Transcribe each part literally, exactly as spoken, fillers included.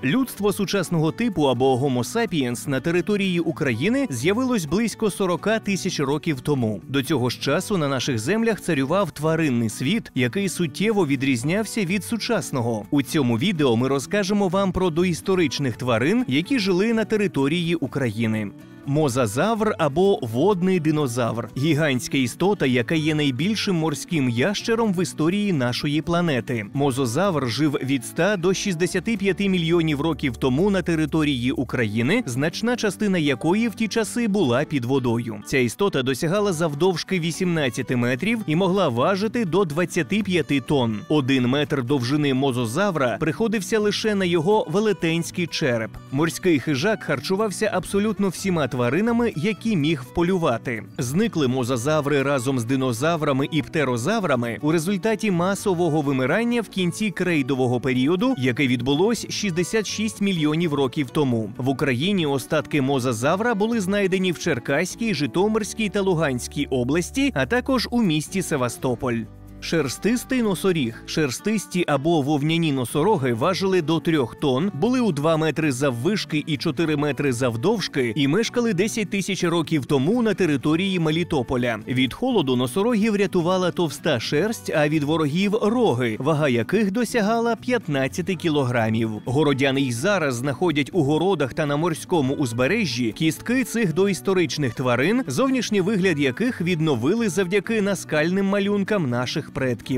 Людство сучасного типу або Homo sapiens на території України з'явилось близько сорок тисяч років тому. До цього ж часу на наших землях царював тваринний світ, який суттєво відрізнявся від сучасного. У цьому відео ми розкажемо вам про доісторичних тварин, які жили на території України. Мозазавр або водний динозавр – гігантська істота, яка є найбільшим морським ящером в історії нашої планети. Мозазавр жив від ста до шістдесяти п'яти мільйонів років тому на території України, значна частина якої в ті часи була під водою. Ця істота досягала завдовжки вісімнадцяти метрів і могла важити до двадцяти п'яти тонн. Один метр довжини мозазавра приходився лише на його велетенський череп. Морський хижак харчувався абсолютно всіма тваринами, які міг вполювати. Зникли мозазаври разом з динозаврами і птерозаврами у результаті масового вимирання в кінці крейдового періоду, яке відбулось шістдесят шість мільйонів років тому. В Україні остатки мозазавра були знайдені в Черкаській, Житомирській та Луганській області, а також у місті Севастополь. Шерстистий носоріг. Шерстисті або вовняні носороги важили до трьох тонн, були у два метри заввишки і чотири метри завдовжки і мешкали десять тисяч років тому на території Мелітополя. Від холоду носорогів рятувала товста шерсть, а від ворогів – роги, вага яких досягала п'ятнадцяти кілограмів. Городяни й зараз знаходять у городах та на морському узбережжі кістки цих доісторичних тварин, зовнішній вигляд яких відновили завдяки наскальним малюнкам наших предків.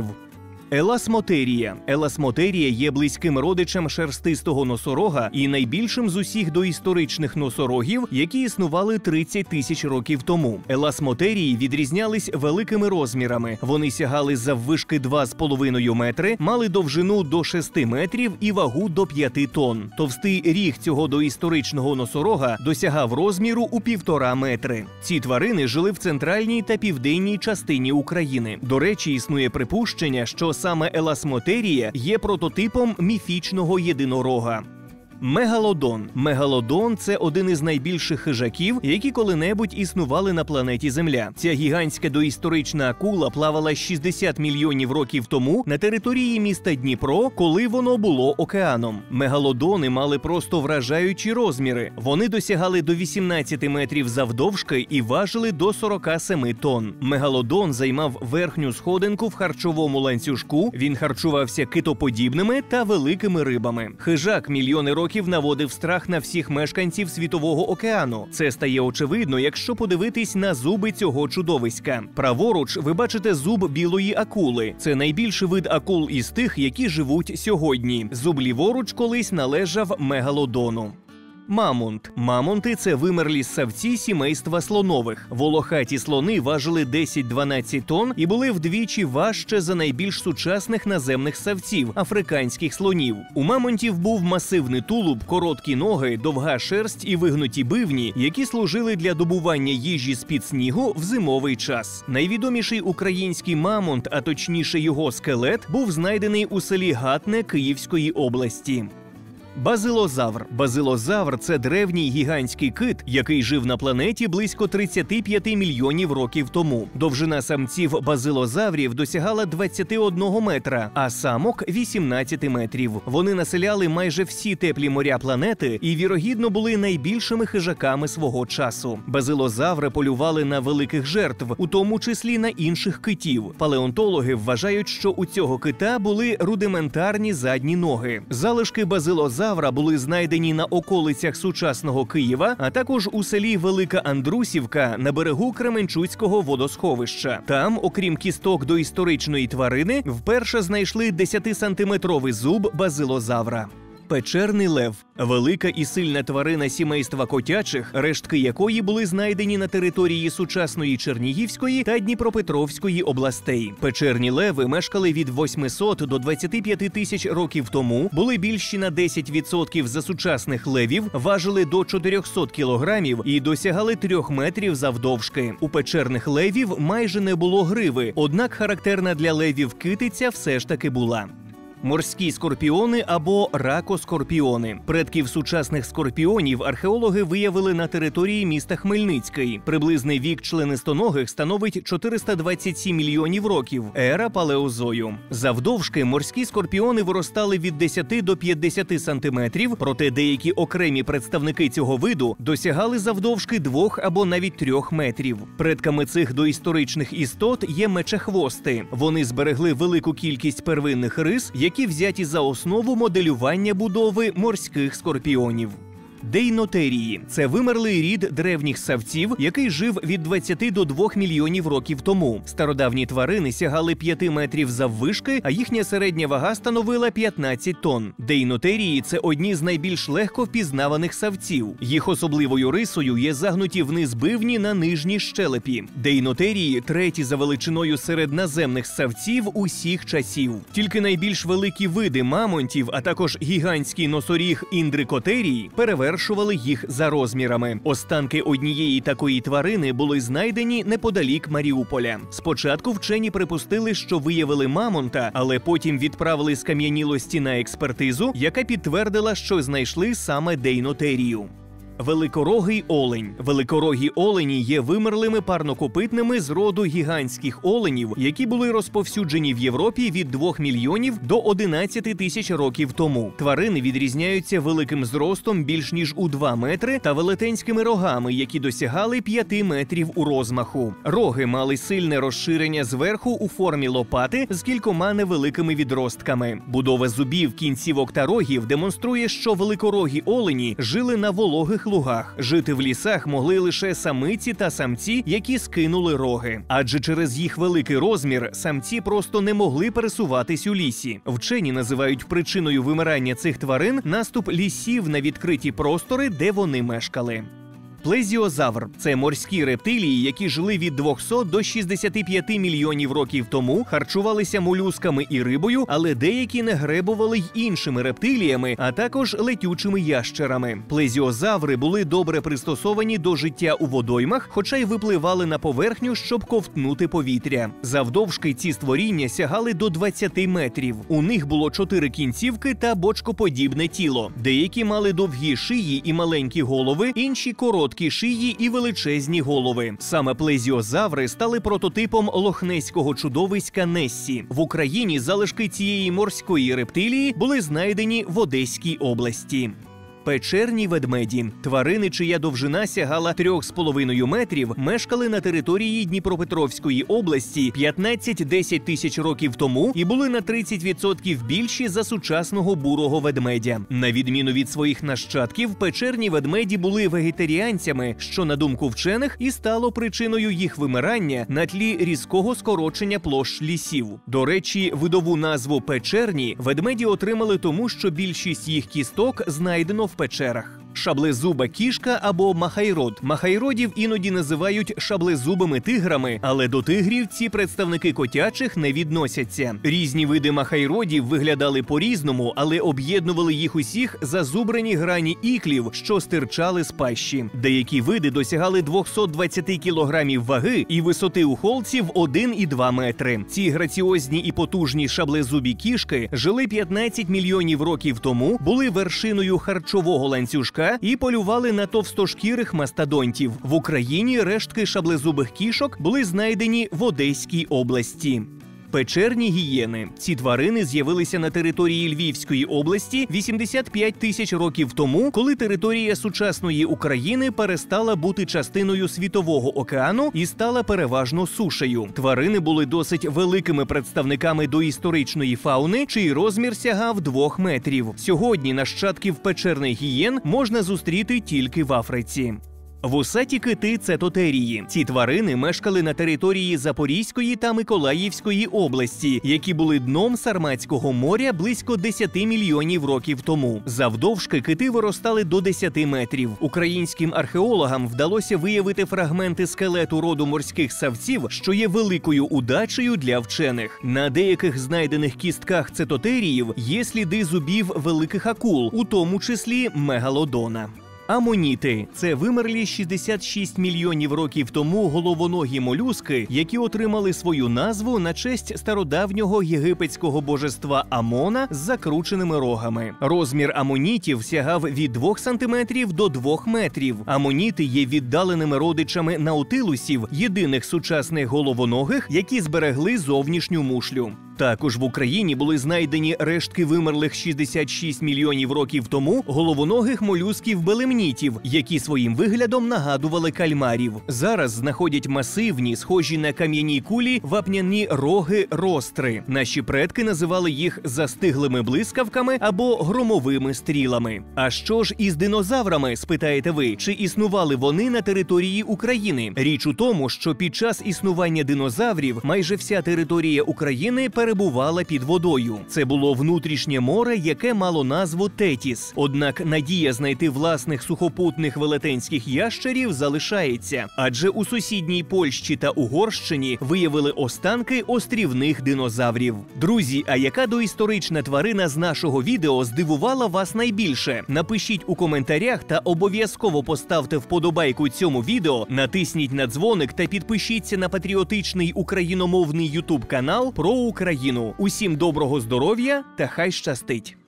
Еласмотерія. Еласмотерія є близьким родичем шерстистого носорога і найбільшим з усіх доісторичних носорогів, які існували тридцять тисяч років тому. Еласмотерії відрізнялись великими розмірами. Вони сягали заввишки два з половиною метри, мали довжину до шести метрів і вагу до п'яти тонн. Товстий ріг цього доісторичного носорога досягав розміру у півтора метри. Ці тварини жили в центральній та південній частині України. До речі, існує припущення, що саме еласмотерія є прототипом міфічного єдинорога. Мегалодон. Мегалодон – це один із найбільших хижаків, які коли-небудь існували на планеті Земля. Ця гігантська доісторична акула плавала шістдесят мільйонів років тому на території міста Дніпро, коли воно було океаном. Мегалодони мали просто вражаючі розміри. Вони досягали до вісімнадцяти метрів завдовжки і важили до сорока семи тонн. Мегалодон займав верхню сходинку в харчовому ланцюжку, він харчувався китоподібними та великими рибами. Хижак мільйони років років наводив страх на всіх мешканців Світового океану. Це стає очевидно, якщо подивитись на зуби цього чудовиська. Праворуч ви бачите зуб білої акули. Це найбільший вид акул із тих, які живуть сьогодні. Зуб ліворуч колись належав мегалодону. Мамонт. Мамонти – це вимерлі ссавці сімейства слонових. Волохаті слони важили десять-дванадцять тонн і були вдвічі важче за найбільш сучасних наземних ссавців – африканських слонів. У мамонтів був масивний тулуб, короткі ноги, довга шерсть і вигнуті бивні, які служили для добування їжі з-під снігу в зимовий час. Найвідоміший український мамонт, а точніше його скелет, був знайдений у селі Гатне Київської області. Базилозавр. Базилозавр – це древній гігантський кит, який жив на планеті близько тридцяти п'яти мільйонів років тому. Довжина самців базилозаврів досягала двадцяти одного метра, а самок – вісімнадцяти метрів. Вони населяли майже всі теплі моря планети і, вірогідно, були найбільшими хижаками свого часу. Базилозаври полювали на великих жертв, у тому числі на інших китів. Палеонтологи вважають, що у цього кита були рудиментарні задні ноги. Залишки базилозавра були знайдені на околицях сучасного Києва, а також у селі Велика Андрусівка на берегу Кременчуцького водосховища. Там, окрім кісток доісторичної тварини, вперше знайшли десятисантиметровий зуб базилозавра. Печерний лев – велика і сильна тварина сімейства котячих, рештки якої були знайдені на території сучасної Чернігівської та Дніпропетровської областей. Печерні леви мешкали від восьмисот до двадцяти п'яти тисяч років тому, були більші на десять відсотків за сучасних левів, важили до чотирьохсот кілограмів і досягали трьох метрів завдовжки. У печерних левів майже не було гриви, однак характерна для левів китиця все ж таки була. Морські скорпіони або ракоскорпіони. Предків сучасних скорпіонів археологи виявили на території міста Хмельницький. Приблизний вік членистоногих становить чотириста двадцять сім мільйонів років – ера палеозою. Завдовжки морські скорпіони виростали від десяти до п'ятдесяти сантиметрів, проте деякі окремі представники цього виду досягали завдовжки двох або навіть трьох метрів. Предками цих доісторичних істот є мечехвости. Вони зберегли велику кількість первинних рис, які взяті за основу моделювання будови морських скорпіонів. Дейнотерії – це вимерлий рід древніх ссавців, який жив від двадцяти до двох мільйонів років тому. Стародавні тварини сягали п'яти метрів заввишки, а їхня середня вага становила п'ятнадцять тонн. Дейнотерії – це одні з найбільш легко впізнаваних ссавців. Їх особливою рисою є загнуті вниз бивні на нижній щелепі. Дейнотерії – треті за величиною серед наземних ссавців усіх часів. Тільки найбільш великі види мамонтів, а також гігантський носоріг індрикотерії перевершували їх за розмірами. Останки однієї такої тварини були знайдені неподалік Маріуполя. Спочатку вчені припустили, що виявили мамонта, але потім відправили скам'янілості на експертизу, яка підтвердила, що знайшли саме дейнотерію. Великорогий олень. Великорогі олені є вимерлими парнокопитними з роду гігантських оленів, які були розповсюджені в Європі від двох мільйонів до одинадцяти тисяч років тому. Тварини відрізняються великим зростом більш ніж у два метри та велетенськими рогами, які досягали п'яти метрів у розмаху. Роги мали сильне розширення зверху у формі лопати з кількома невеликими відростками. Будова зубів, кінцівок та рогів демонструє, що великорогі олені жили на вологих лугах. Жити в лісах могли лише самиці та самці, які скинули роги. Адже через їх великий розмір самці просто не могли пересуватись у лісі. Вчені називають причиною вимирання цих тварин наступ лісів на відкриті простори, де вони мешкали. Плезіозавр – це морські рептилії, які жили від двохсот до шістдесяти п'яти мільйонів років тому, харчувалися молюсками і рибою, але деякі не гребували й іншими рептиліями, а також летючими ящерами. Плезіозаври були добре пристосовані до життя у водоймах, хоча й випливали на поверхню, щоб ковтнути повітря. Завдовжки ці створіння сягали до двадцяти метрів. У них було чотири кінцівки та бочкоподібне тіло. Деякі мали довгі шиї і маленькі голови, інші – короткі шиї і величезні голови. Саме плезіозаври стали прототипом лохнеського чудовиська Нессі. В Україні залишки цієї морської рептилії були знайдені в Одеській області. Печерні ведмеді. Тварини, чия довжина сягала трьох з половиною метрів, мешкали на території Дніпропетровської області п'ятнадцять-десять тисяч років тому і були на тридцять відсотків більші за сучасного бурого ведмедя. На відміну від своїх нащадків, печерні ведмеді були вегетаріанцями, що, на думку вчених, і стало причиною їх вимирання на тлі різкого скорочення площ лісів. До речі, видову назву «печерні» ведмеді отримали тому, що більшість їх кісток знайдено в печерах. Шаблезуба кішка або махайрод. Махайродів іноді називають шаблезубими тиграми, але до тигрів ці представники котячих не відносяться. Різні види махайродів виглядали по-різному, але об'єднували їх усіх зазубрені грані іклів, що стирчали з пащі. Деякі види досягали двохсот двадцяти кілограмів ваги і висоти у холці в один і два метри. Ці граціозні і потужні шаблезубі кішки жили п'ятнадцять мільйонів років тому, були вершиною харчового ланцюжка і полювали на товстошкірих мастодонтів. В Україні рештки шаблезубих кішок були знайдені в Одеській області. Печерні гієни. Ці тварини з'явилися на території Львівської області вісімдесят п'ять тисяч років тому, коли територія сучасної України перестала бути частиною Світового океану і стала переважно сушею. Тварини були досить великими представниками доісторичної фауни, чий розмір сягав двох метрів. Сьогодні нащадків печерних гієн можна зустріти тільки в Африці. Вусаті кити – цетотерії. Ці тварини мешкали на території Запорізької та Миколаївської області, які були дном Сарматського моря близько десяти мільйонів років тому. Завдовжки кити виростали до десяти метрів. Українським археологам вдалося виявити фрагменти скелету роду морських ссавців, що є великою удачею для вчених. На деяких знайдених кістках цетотеріїв є сліди зубів великих акул, у тому числі мегалодона. Амоніти – це вимерлі шістдесят шість мільйонів років тому головоногі молюски, які отримали свою назву на честь стародавнього єгипетського божества Амона з закрученими рогами. Розмір амонітів сягав від двох сантиметрів до двох метрів. Амоніти є віддаленими родичами наутилусів, єдиних сучасних головоногих, які зберегли зовнішню мушлю. Також в Україні були знайдені рештки вимерлих шістдесят шість мільйонів років тому головоногих молюсків-белемнітів, які своїм виглядом нагадували кальмарів. Зараз знаходять масивні, схожі на кам'яні кулі, вапняні роги-ростри. Наші предки називали їх застиглими блискавками або громовими стрілами. А що ж із динозаврами, спитаєте ви? Чи існували вони на території України? Річ у тому, що під час існування динозаврів майже вся територія України перебувала під водою. Це було внутрішнє море, яке мало назву Тетіс. Однак надія знайти власних сухопутних велетенських ящерів залишається. Адже у сусідній Польщі та Угорщині виявили останки острівних динозаврів. Друзі, а яка доісторична тварина з нашого відео здивувала вас найбільше? Напишіть у коментарях та обов'язково поставте вподобайку цьому відео, натисніть на дзвоник та підпишіться на патріотичний україномовний ютуб канал про Україну. Усім доброго здоров'я та хай щастить!